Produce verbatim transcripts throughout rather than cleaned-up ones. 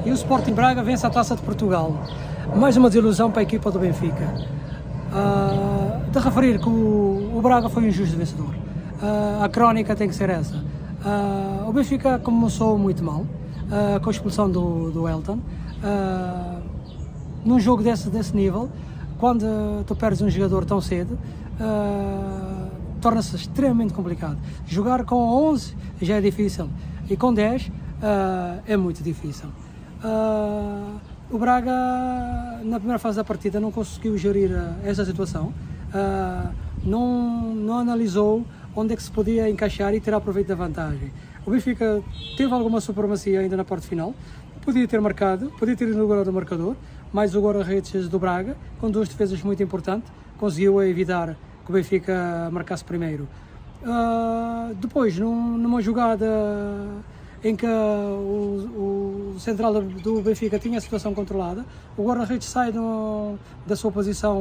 e o Sporting Braga vence a Taça de Portugal. Mais uma desilusão para a equipa do Benfica. Uh, de referir que o, o Braga foi um injusto vencedor. Uh, a crónica tem que ser essa. Uh, o Benfica começou muito mal, uh, com a expulsão do, do Elton. Uh, num jogo desse, desse nível, quando tu perdes um jogador tão cedo, uh, torna-se extremamente complicado. Jogar com onze já é difícil e com dez uh, é muito difícil. Uh, o Braga, na primeira fase da partida, não conseguiu gerir uh, essa situação, uh, não, não analisou onde é que se podia encaixar e tirar proveito da vantagem. O Benfica teve alguma supremacia ainda na parte final, podia ter marcado, podia ter inaugurado o marcador, mas o guarda-redes do Braga, com duas defesas muito importantes, conseguiu evitar que o Benfica marcasse primeiro. Uh, depois, num, numa jogada em que o, o central do Benfica tinha a situação controlada, o guarda-redes sai no, da sua posição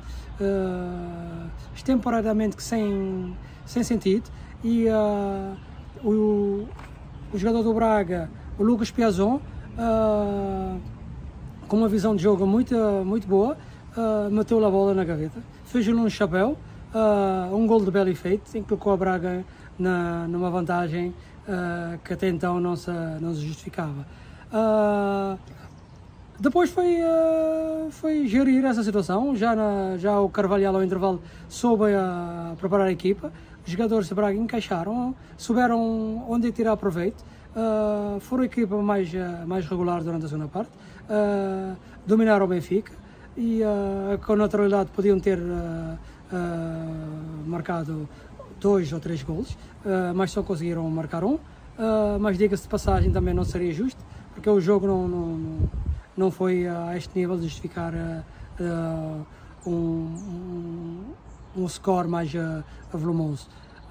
uh, extemporaneamente sem, sem sentido e uh, o, o jogador do Braga, o Lucas Piazon, uh, com uma visão de jogo muito, muito boa, uh, meteu a bola na gaveta, fez-lhe um chapéu, uh, um gol de belo efeito, em que colocou a Braga na, numa vantagem uh, que até então não se, não se justificava. Uh, depois foi, uh, foi gerir essa situação, já, na, já o Carvalhal ao intervalo soube uh, preparar a equipa, os jogadores de Braga encaixaram, souberam onde tirar proveito, uh, foram a equipa mais, uh, mais regular durante a segunda parte, uh, dominaram o Benfica e uh, com naturalidade podiam ter uh, uh, marcado dois ou três golos, uh, mas só conseguiram marcar um, uh, mas diga-se de passagem também não seria justo, porque o jogo não, não, não foi a este nível de justificar uh, uh, um, um, um score mais uh, volumoso.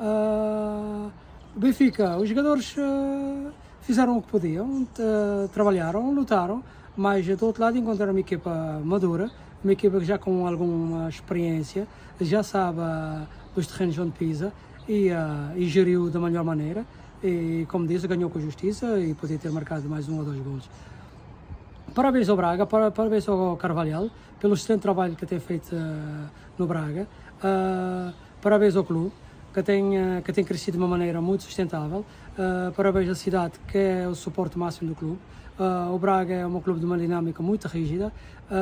Uh, Benfica, os jogadores uh, fizeram o que podiam, uh, trabalharam, lutaram, mas do outro lado encontraram uma equipa madura, uma equipa que já com alguma experiência, já sabe uh, dos terrenos onde pisa e, uh, e geriu da melhor maneira e, como disse, ganhou com justiça e podia ter marcado mais um ou dois golos. Parabéns ao Braga, parabéns ao Carvalhal pelo excelente trabalho que tem feito uh, no Braga, uh, parabéns ao clube que tem, uh, que tem crescido de uma maneira muito sustentável, uh, parabéns à cidade que é o suporte máximo do clube. Uh, o Braga é um clube de uma dinâmica muito rígida,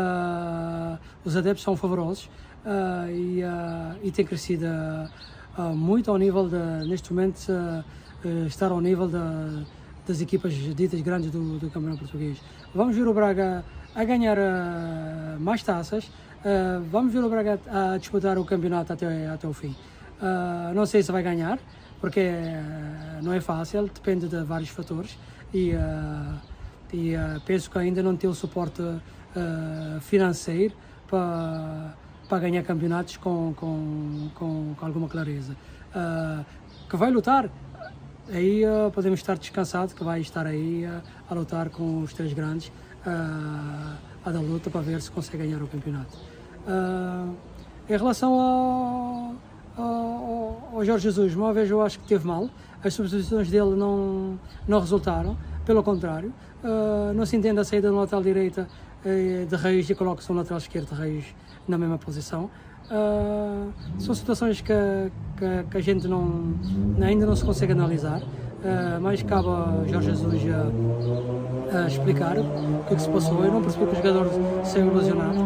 uh, os adeptos são favorosos uh, e, uh, e tem crescido uh, uh, muito ao nível de, neste momento, uh, uh, estar ao nível de, das equipas ditas grandes do, do Campeonato Português. Vamos ver o Braga a ganhar uh, mais taças, uh, vamos ver o Braga a disputar o campeonato até, até o fim. Uh, não sei se vai ganhar, porque uh, não é fácil, depende de vários fatores e uh, e uh, penso que ainda não tem o suporte uh, financeiro para, para ganhar campeonatos com, com, com, com alguma clareza. Uh, que vai lutar, aí uh, podemos estar descansados, que vai estar aí uh, a lutar com os três grandes, uh, a da luta para ver se consegue ganhar o campeonato. Uh, em relação ao, ao, ao Jorge Jesus, uma vez eu acho que teve mal, as substituições dele não, não resultaram, pelo contrário. Uh, não se entende a saída do lateral direita uh, de Reis e coloca-se um lateral esquerdo de Reis na mesma posição. Uh, são situações que, que, que a gente não, ainda não se consegue analisar, uh, mas cabe a Jorge Jesus a, a explicar o que, é que se passou. Eu não percebi que o jogador saiu ilusionado.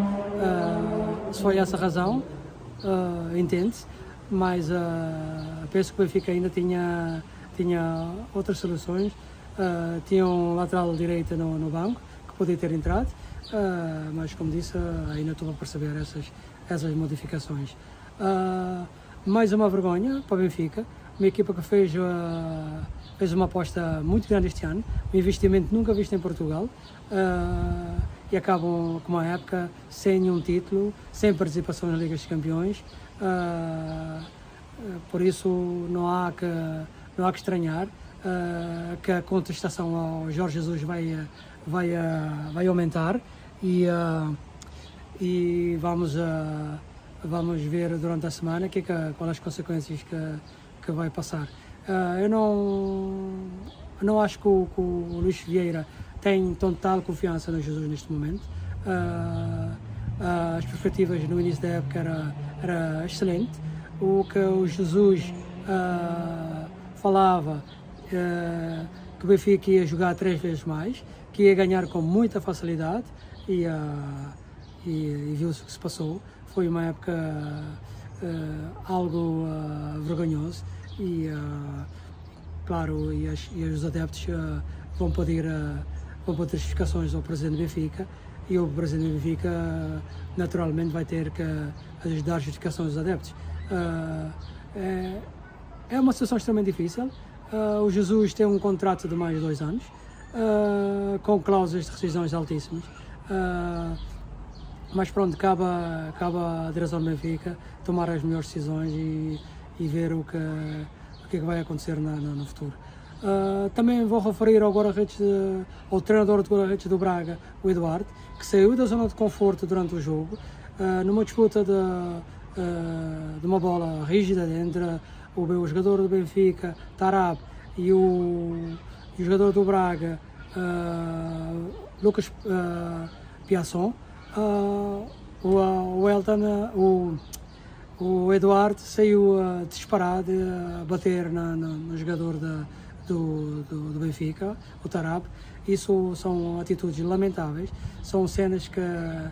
Uh, se foi essa a razão, uh, entende-se, mas uh, penso que o Benfica ainda tinha, tinha outras soluções. Uh, tinha um lateral direito no, no banco que podia ter entrado, uh, mas como disse, uh, ainda estou a perceber essas, essas modificações. Uh, mais uma vergonha para o Benfica, uma equipa que fez, uh, fez uma aposta muito grande este ano, um investimento nunca visto em Portugal, uh, e acabam com uma época sem nenhum título, sem participação nas Ligas dos Campeões. Uh, por isso não há que, não há que estranhar Uh, que a contestação ao Jorge Jesus vai, vai, uh, vai aumentar e, uh, e vamos, uh, vamos ver durante a semana que, que, quais as consequências que, que vai passar. Uh, eu não, não acho que o, que o Luís Vieira tem total confiança no Jesus neste momento. Uh, uh, as perspectivas no início da época era, era excelente. O que o Jesus uh, falava, uh, que o Benfica ia jogar três vezes mais, que ia ganhar com muita facilidade, e, uh, e, e viu-se o que se passou. Foi uma época uh, algo uh, vergonhoso, e uh, claro, e, as, e os adeptos uh, vão poder uh, vão poder justificações ao presidente do Benfica, e o presidente do Benfica uh, naturalmente vai ter que uh, dar justificações aos adeptos. Uh, é, é uma situação extremamente difícil. Uh, o Jesus tem um contrato de mais de dois anos, uh, com cláusulas de rescisões altíssimas, uh, mas pronto, cabe, cabe à direção do Benfica tomar as melhores decisões e, e ver o que, o que é que vai acontecer na, na, no futuro. Uh, também vou referir ao, uh, ao treinador de guarda-redes do Braga, o Eduardo, que saiu da zona de conforto durante o jogo, uh, numa disputa de, uh, de uma bola rígida entre o, o jogador do Benfica, Tarab, e o, e o jogador do Braga, uh, Lucas uh, Piasson. Uh, o, o Elton, uh, o, o Eduardo saiu uh, disparado a uh, bater na, na, no jogador da, do, do, do Benfica, o Tarab. Isso são atitudes lamentáveis, são cenas que,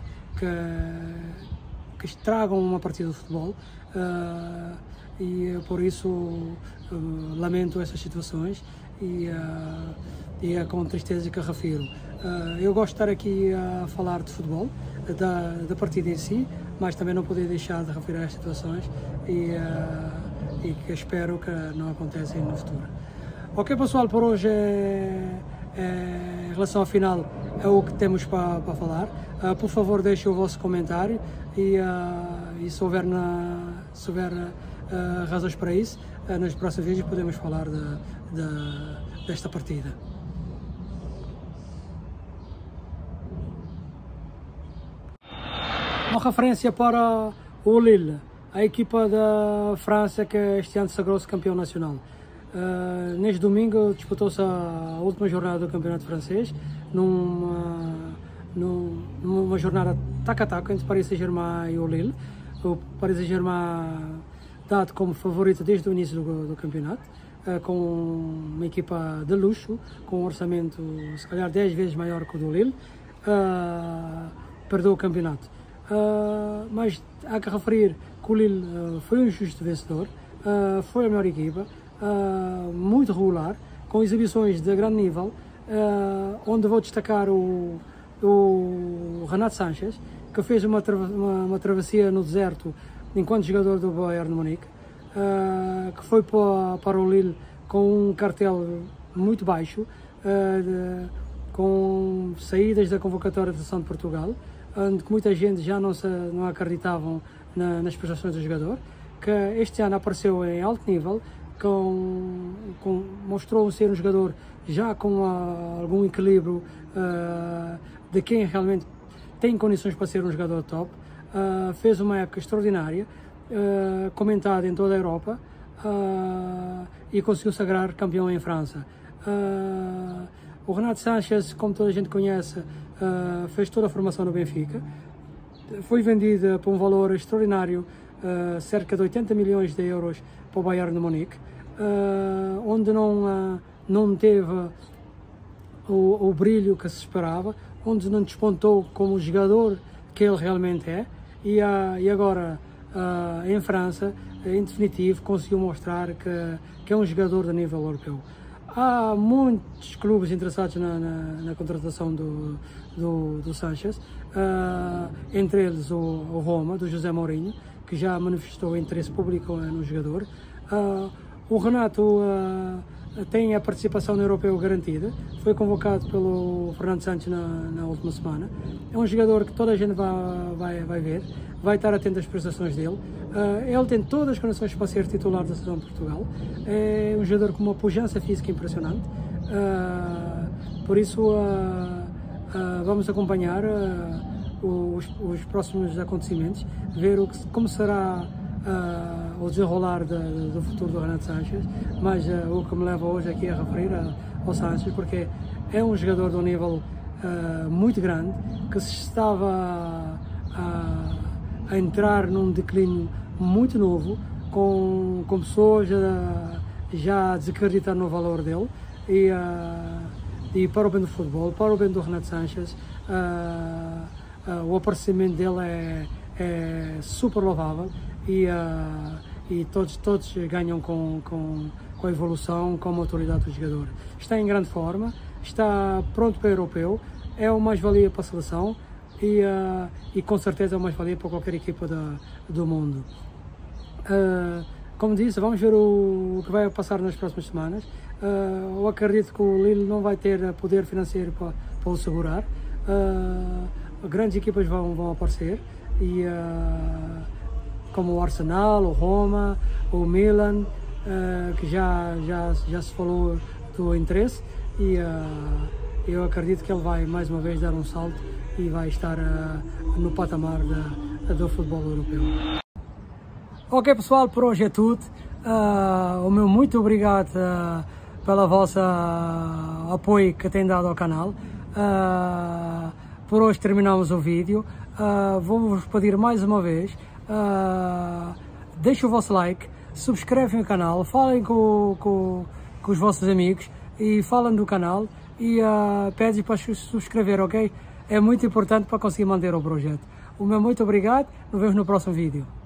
que, que estragam uma partida de futebol, uh, e por isso uh, lamento essas situações, e, uh, e é com tristeza que refiro. Uh, eu gosto de estar aqui a falar de futebol, da, da partida em si, mas também não poder deixar de referir às situações, e, uh, e que espero que não aconteçam no futuro. Ok, pessoal, por hoje é, é, em relação ao final é o que temos para, para falar. Uh, por favor, deixem o vosso comentário, e, uh, e se houver, na, se houver uh, razões para isso, uh, nos próximos vídeos podemos falar de, de, desta partida. Uma referência para o Lille, a equipa da França que este ano sagrou-se campeão nacional. Uh, neste domingo disputou-se a última jornada do campeonato francês, numa, numa jornada tac a tac entre Paris Saint-Germain e o Lille. O Paris Saint-Germain dado como favorito desde o início do, do campeonato, uh, com uma equipa de luxo, com um orçamento se calhar dez vezes maior que o do Lille, uh, perdeu o campeonato. Uh, mas há que referir que o Lille uh, foi um justo vencedor, uh, foi a melhor equipa, uh, muito regular, com exibições de grande nível, uh, onde vou destacar o, o Renato Sanches, que fez uma, tra uma, uma travessia no deserto enquanto jogador do Bayern de Munique, uh, que foi para, para o Lille com um cartel muito baixo, uh, de, com saídas da convocatória da Seleção de Portugal, onde muita gente já não, se, não acreditavam na, nas prestações do jogador, que este ano apareceu em alto nível, com, com, mostrou ser um jogador já com uh, algum equilíbrio uh, de quem realmente tem condições para ser um jogador top, uh, fez uma época extraordinária, uh, comentada em toda a Europa, uh, e conseguiu sagrar campeão em França. Uh, o Renato Sanches, como toda a gente conhece, Uh, fez toda a formação no Benfica, foi vendida por um valor extraordinário, uh, cerca de oitenta milhões de euros para o Bayern de Munique, uh, onde não, uh, não teve o, o brilho que se esperava, onde não despontou como jogador que ele realmente é, e, uh, e agora uh, em França, em definitivo, conseguiu mostrar que, que é um jogador de nível europeu. Há muitos clubes interessados na, na, na contratação do, do, do Sanches, uh, entre eles o, o Roma, do José Mourinho, que já manifestou interesse público no jogador. Uh, o Renato uh, tem a participação no europeu garantida, foi convocado pelo Fernando Santos na, na última semana. É um jogador que toda a gente vai, vai, vai ver, vai estar atento às prestações dele. Uh, ele tem todas as condições para ser titular da Seleção de Portugal, é um jogador com uma pujança física impressionante, uh, por isso uh, uh, vamos acompanhar uh, os, os próximos acontecimentos, ver o que, como será uh, o desenrolar de, de, do futuro do Renato Sanches, mas uh, o que me leva hoje aqui a referir a, ao Sanches, porque é um jogador de um nível uh, muito grande, que se estava a, a entrar num declínio muito novo, com, com pessoas a, já a desacreditar no valor dele, e, uh, e para o bem do futebol, para o bem do Renato Sanches, uh, uh, o aparecimento dele é, é super louvável, e, uh, e todos, todos ganham com, com, com a evolução, com a maturidade do jogador. Está em grande forma, está pronto para o europeu, é uma mais-valia para a seleção, e, uh, e com certeza é uma mais-valia para qualquer equipa da, do mundo. Uh, como disse, vamos ver o, o que vai passar nas próximas semanas. Uh, eu acredito que o Lille não vai ter poder financeiro para, para o segurar. Uh, grandes equipas vão, vão aparecer, e, uh, como o Arsenal, o Roma, o Milan, uh, que já, já, já se falou do interesse, e uh, eu acredito que ele vai mais uma vez dar um salto e vai estar uh, no patamar da, do futebol europeu. Ok pessoal, por hoje é tudo. Uh, o meu muito obrigado uh, pela vossa uh, apoio que tem dado ao canal. Uh, por hoje terminamos o vídeo. Uh, Vou-vos pedir mais uma vez, uh, deixem o vosso like, subscrevem o canal, falem com, com, com os vossos amigos e falem do canal, e uh, pedem para subscrever, ok? É muito importante para conseguir manter o projeto. O meu muito obrigado, nos vemos no próximo vídeo.